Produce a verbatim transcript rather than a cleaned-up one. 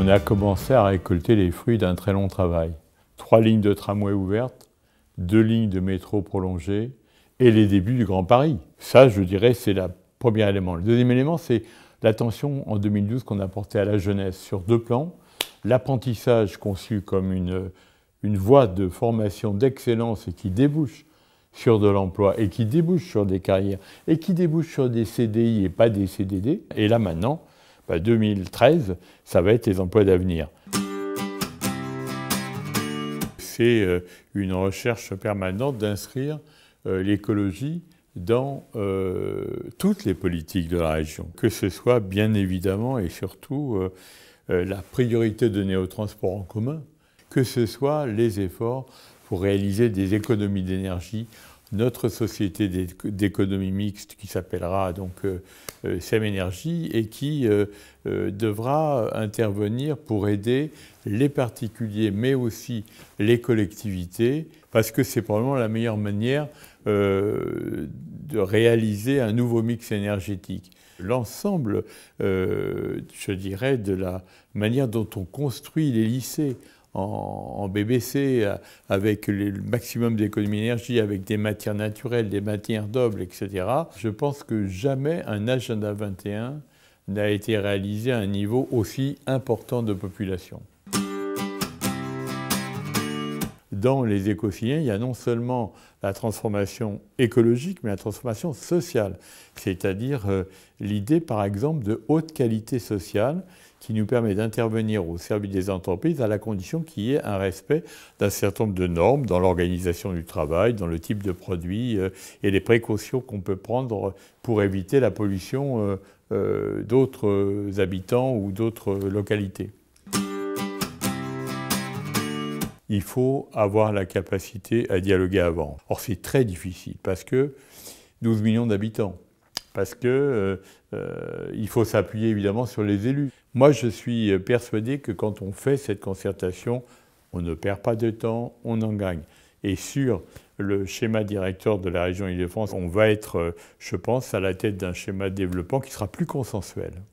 On a commencé à récolter les fruits d'un très long travail. Trois lignes de tramway ouvertes, deux lignes de métro prolongées et les débuts du Grand Paris. Ça, je dirais, c'est le premier élément. Le deuxième élément, c'est l'attention en deux mille douze qu'on a portée à la jeunesse sur deux plans. L'apprentissage conçu comme une, une voie de formation d'excellence et qui débouche sur de l'emploi et qui débouche sur des carrières et qui débouche sur des C D I et pas des C D D. Et là maintenant, bah deux mille treize, ça va être les emplois d'avenir. C'est une recherche permanente d'inscrire l'écologie dans euh, toutes les politiques de la région. Que ce soit bien évidemment et surtout euh, euh, la priorité donnée au transport en commun, que ce soit les efforts pour réaliser des économies d'énergie. Notre société d'économie mixte qui s'appellera donc euh, S E M Énergie et qui euh, euh, devra intervenir pour aider les particuliers mais aussi les collectivités parce que c'est probablement la meilleure manière euh, de réaliser un nouveau mix énergétique. L'ensemble, euh, je dirais, de la manière dont on construit les lycées, en B B C, avec le maximum d'économie d'énergie, avec des matières naturelles, des matières nobles, et cetera. Je pense que jamais un agenda vingt et un n'a été réalisé à un niveau aussi important de population. Dans les éco-citoyens, il y a non seulement la transformation écologique, mais la transformation sociale, c'est-à-dire euh, l'idée, par exemple, de haute qualité sociale qui nous permet d'intervenir au service des entreprises à la condition qu'il y ait un respect d'un certain nombre de normes dans l'organisation du travail, dans le type de produit euh, et les précautions qu'on peut prendre pour éviter la pollution euh, euh, d'autres habitants ou d'autres localités. Il faut avoir la capacité à dialoguer avant. Or, c'est très difficile parce que douze millions d'habitants, parce qu'il euh, euh, faut s'appuyer évidemment sur les élus. Moi, je suis persuadé que quand on fait cette concertation, on ne perd pas de temps, on en gagne. Et sur le schéma directeur de la région Île-de-France, on va être, je pense, à la tête d'un schéma de développement qui sera plus consensuel.